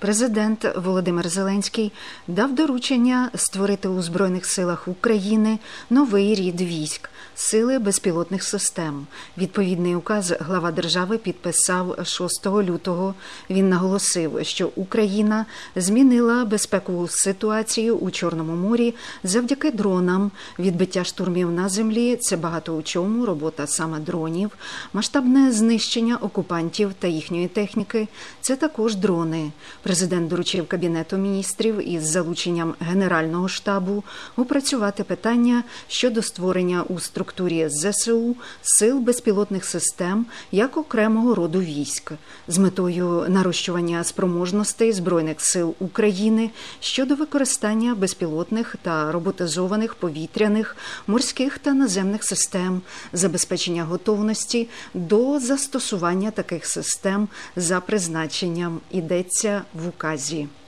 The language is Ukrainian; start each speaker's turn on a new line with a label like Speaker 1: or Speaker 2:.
Speaker 1: Президент Володимир Зеленський дав доручення створити у Збройних силах України новий рід військ – Сили безпілотних систем. Відповідний указ глава держави підписав 6 лютого. Він наголосив, що Україна змінила безпекову ситуацію у Чорному морі завдяки дронам. Відбиття штурмів на землі – це багато у чому робота саме дронів. Масштабне знищення окупантів та їхньої техніки – це також дрони. Президент доручив Кабінету міністрів із залученням Генерального штабу опрацювати питання щодо створення у структурі ЗСУ сил безпілотних систем як окремого роду військ з метою нарощування спроможностей Збройних сил України щодо використання безпілотних та роботизованих повітряних, морських та наземних систем, забезпечення готовності до застосування таких систем за призначенням, йдеться в указі.